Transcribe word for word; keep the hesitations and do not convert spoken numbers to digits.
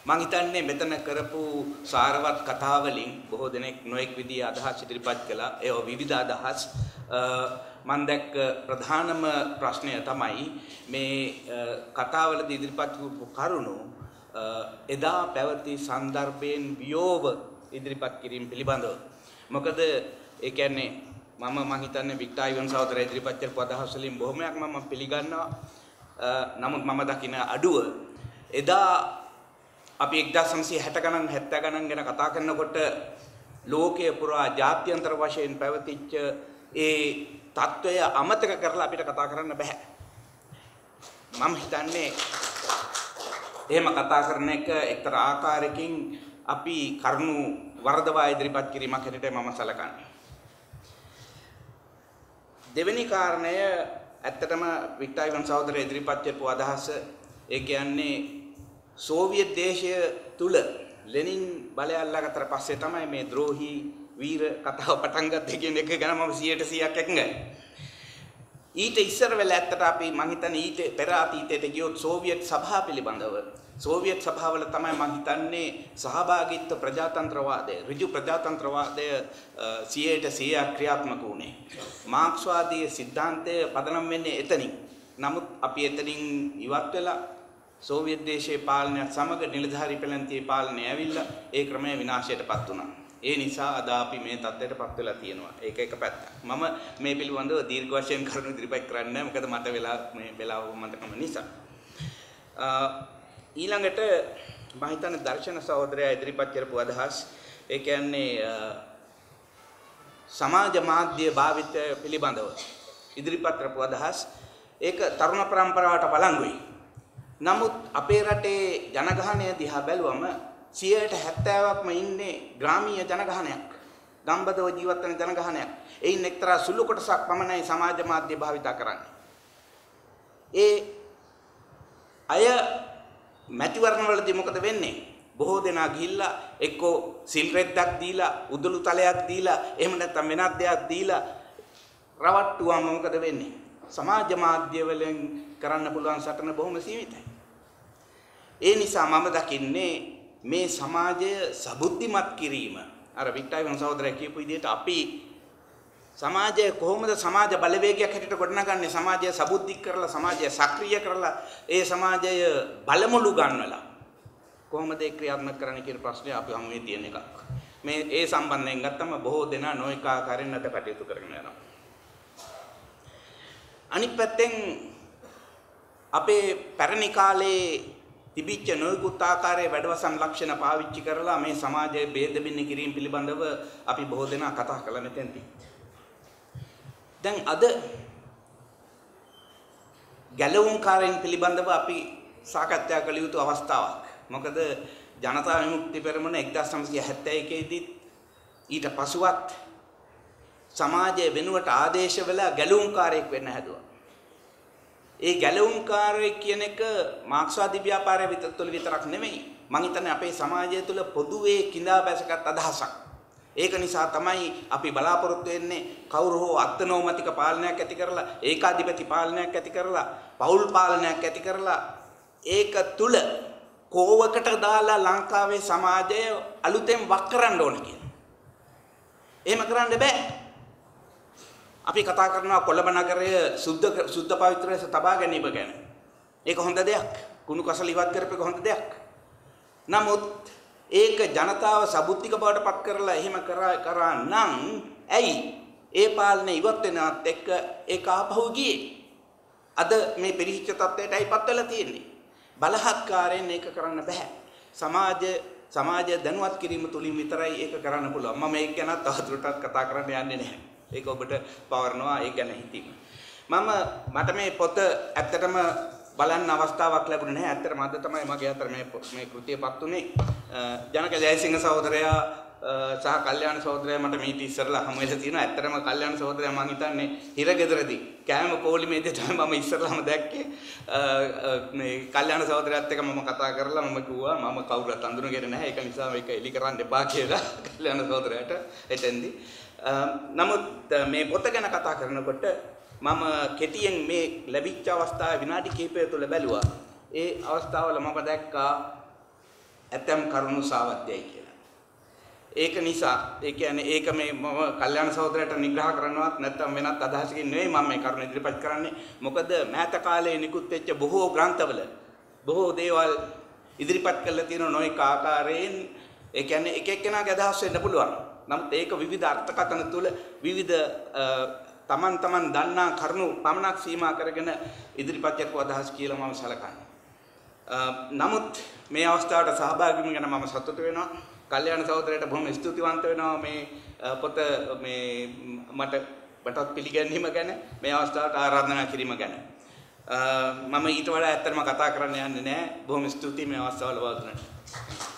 මම හිතන්නේ මෙතන කරපු සාරවත් කතා වලින් බොහෝ දෙනෙක් නොඑක් විදිහේ අදහස් ඉදිරිපත් කළා. ඒ විවිධ අදහස් මම දැක්ක ප්‍රධානම ප්‍රශ්නය තමයි මේ කතාවලදී ඉදිරිපත් වූ කරුණු එදා පැවති සන්දර්භයෙන් වියෝව ඉදිරිපත් කිරීම පිළිබඳව. මොකද ඒ කියන්නේ මම මම හිතන්නේ වික්ටර් ඉවන් සහෝදරයා ඉදිරිපත් කරපු අදහස් වලින් බොහොමයක් මම පිළිගන්නවා. නමුත් මම දකින අඩුව එදා අපි එක්දාස් නවසිය හැට ගණන් හැත්තෑ ගණන් ගැන කතා කරනකොට ලෝකයේ පුරා ජාත්‍යන්තර වශයෙන් පැවතිච්ච ඒ තත්වය අමතක කරලා අපිට කතා කරන්න බෑ. මම හිතන්නේ එහෙම කතා කරන එක එක්තරා ආකාරයකින් අපි කරුණු වර්ධවා ඉදිරිපත් කිරීමක් හැටියට මම සලකන්නේ. දෙවෙනි කාරණය ඇත්තටම වික්ටර් ඉවන් සහෝදරයා ඉදිරිපත් කරපු අදහස ඒ කියන්නේ සෝවියට් දේශය තුල ලෙනින් බලය අල්ලාගත්තට පස්සේ තමයි මේ ද්‍රෝහි වීර කතාව පටන් ගත්තේ කියන එක ගැන මම සියයට සීයක් එකඟයි. ඊට ඉස්සර වෙලා ඇත්තට අපි මම හිතන්නේ ඊට පෙර අතීතයට ගියොත් සෝවියට් සභාව පිළිබඳව සෝවියට් සභාවල තමයි මම හිතන්නේ සහභාගීත්ව ප්‍රජාතන්ත්‍රවාදය ඍජු ප්‍රජාතන්ත්‍රවාදය සියයට සීයක් ක්‍රියාත්මක වුණේ. මාක්ස්වාදී සිද්ධාන්තය පදනම් වෙන්නේ එතනින්. නමුත් අපි එතනින් ඉවත් වෙලා සෝවියට් දේශයේ පාලනය සමග නිලධාරී පෙළන්තියේ පාලනය ඇවිල්ලා ඒ ක්‍රමය විනාශයටපත් වුණා. ඒ නිසා අද අපි මේ තත්ත්වයටපත් වෙලා තියෙනවා. ඒක එක පැත්තක්. මම මේ පිළිබඳව දීර්ඝ වශයෙන් කරුණු ඉදිරිපත් කරන්නේ නැහැ. මොකද මට වෙලා මේ වෙලාව මතකම නිසා. ඊළඟට මම හිතන්නේ දර්ශන සහෝදරයා ඉදිරිපත් කරපු අදහස් ඒ කියන්නේ සමාජ මාධ්‍ය භාවිතය පිළිබඳව ඉදිරිපත් කරපු අදහස් ඒක තරුණ પરම්පරාවට බලංගුයි. නමුත් අපේ රටේ ජනගහනය දිහා බැලුවම සියයට හැත්තෑවක්ම ඉන්නේ ග්‍රාමීය ජනගහනයක්. ගම්බදව ජීවත් වෙන ජනගහනයක්. එයින් එක්තරා සුළු කොටසක් පමණයි සමාජ මාධ්‍ය භාවිත කරන්නේ. ඒ අය මැතිවරණවලදී මොකද වෙන්නේ? බොහෝ දෙනා ගිහිල්ලා එක්කෝ සිල් රෙද්දක් දීලා, උදළු තලයක් දීලා, එහෙම නැත්නම් වෙනත් දෙයක් දීලා රවට්ටුවාම මොකද වෙන්නේ? සමාජ මාධ්‍ය වලින් කරන්න පුළුවන් සටන බොහොම සීමිතයි. ඒ නිසා මම දකින්නේ මේ සමාජය සබුද්ධිමත් කිරීම අර වික්ටර් ඉවන් සහෝදරයා කියපු විදිහට අපි සමාජය කොහොමද සමාජ බලවේගයක් හැටියට ගොඩනගන්නේ? සමාජය සබුද්ධික කරලා, සමාජය සක්‍රිය කරලා, ඒ සමාජය බලමුළු ගන්නලා කොහොමද ඒ ක්‍රියාත්මක කරන්න කියන ප්‍රශ්නේ අපි හමුවේ තියෙන එකක්. මේ ඒ සම්බන්ධයෙන් ගත්තම බොහෝ දෙනා නොඑක ආකාරයෙන් අද කටයුතු කරගෙන යනවා. අනිත් පැත්තෙන් අපේ පැරණි කාලේ තිබිච්ච නොයෙකුත් ආකාරයේ වැඩවසම් ලක්ෂණ පාවිච්චි කරලා මේ සමාජයේ ભેද බින්න කිරීම පිළිබඳව අපි බොහෝ දෙනා කතා කළා මෙතෙන්දී. දැන් අද ගැලවුම්කාරයන් පිළිබඳව අපි සාකච්ඡා කළ යුතු අවස්ථාවක්. මොකද ජනතා විමුක්ති පෙරමුණ එක්දාස් නවසිය හැත්තෑ එකේ දී ඊට පසුවත් සමාජයේ වෙනුවට ආදේශ වෙලා ගැලවුම්කාරයෙක් වෙන්න හැදුවා. ඒ ගැලවුම්කාරයෙක් කියන එක මාක්ස්වාදී ව්‍යාපාරය විතර තුළ විතරක් නෙමෙයි. මම හිතන්නේ අපේ සමාජය තුළ පොදුවේ කිඳා බැසගත් අදහසක්. ඒක නිසා තමයි අපි බලාපොරොත්තු වෙන්නේ කවුරු හෝ අත්නෝමතික පාලනයක් ඇති කරලා, ඒකාධිපති පාලනයක් ඇති කරලා, පෞල් පාලනයක් ඇති කරලා ඒක තුළ කෝවකට දාලා ලංකාවේ සමාජය අලුතෙන් වක් කරන්න ඕන කියලා. එහෙම කරන්න බෑ. අපි කතා කරනවා කොළඹ නගරය සුද්ධ සුද්ධ පවිත්‍ර ලෙස තබා ගැනීම ගැන. ඒක හොඳ දෙයක්. කුණු කසල ඉවත් කරපේක හොඳ දෙයක්. නමුත් ඒක ජනතාව සබුද්ධික බවට පත් කරලා එහෙම කරා කරා නම් ඇයි ඒ පාලනය ඉවත් වෙනවත් එක්ක ඒක ආපහු ගියේ? අද මේ පිරිහිච්ච තත්ත්වයට ඇයිපත් වෙලා තියෙන්නේ? බලහත්කාරයෙන් ඒක කරන්න බෑ. සමාජ සමාජය දැනුවත් කිරීම තුලින් විතරයි ඒක කරන්න පුළුවන්. මම ඒක ගැන තවදුරටත් කතා කරන්න යන්නේ නැහැ. ඒක ඔබට පවරනවා ඒ ගැන හිතීම. මම මට මේ පොත ඇත්තටම බලන්න අවස්ථාවක් ලැබුණේ නැහැ. ඇත්තටම අද තමයි මගේ අතර මේ මේ කෘතියපත් උනේ. ජනක ජයසිංහ සහෝදරයා සහ කල්යාණ සහෝදරයා මට මීට ඉස්සරලා හමු වෙලා තියෙනවා. ඇත්තටම කල්යාණ සහෝදරයා මම හිතන්නේ හිරගෙදරදී කෑම පොලිමේදී තමයි මම ඉස්සරලාම දැක්කේ. මේ කල්යාණ සහෝදරයාත් එක්ක මම කතා කරලා මම කිව්වා මම කවුරුත් අඳුනගෙන නැහැ. ඒක නිසා මේක එලි කරන්න එපා කියලා කල්යාණ සහෝදරයාට එතෙන්දී. නමුත් මේ පොත ගැන කතා කරනකොට මම කෙටියෙන් මේ ලැබිච්ච අවස්ථාවේ විනාඩි කිහිපය තුළ බැලුවා. ඒ අවස්ථාවල මම දැක්කා ඇතම් කරුණු සාවද්‍යයි කියලා. ඒක නිසා ඒ කියන්නේ ඒක මේ මම කල්යාණ සහෝදරයට නිග්‍රහ කරනවත් නැත්නම් වෙනත් අදහසකින් නෙවෙයි මම මේ කරුණ ඉදිරිපත් කරන්නේ. මොකද මෑත කාලේ නිකුත් වෙච්ච බොහෝ ග්‍රන්ථවල බොහෝ දේවල් ඉදිරිපත් කරලා තියෙන නොයෙක් ආකාරයෙන් ඒ කියන්නේ එක එක්කෙනාගේ අදහස් වෙන්න පුළුවන්. නමුත් ඒක විවිධ අර්ථකථන තුල විවිධ තමන් තමන් දන්නා කරුණු පමණක් සීමා කරගෙන ඉදිරිපත් කරපු අදහස් කියලා මම සලකන්නේ. නමුත් මේ අවස්ථාවට සහභාගී වීම ගැන මම සතුටු වෙනවා. කල්යාණ සහෝදරයට බොහොම ස්තුතිවන්ත වෙනවා මේ පොත මේ මට මටත් පිළිගැනීම ගැන මේ අවස්ථාවට ආරාධනා කිරීම ගැන. මම ඊට වඩා ඇත්තටම කතා කරන්න යන්නේ නැහැ. බොහොම ස්තුතියි මේ අවස්ථාව ලබා දුන්නට.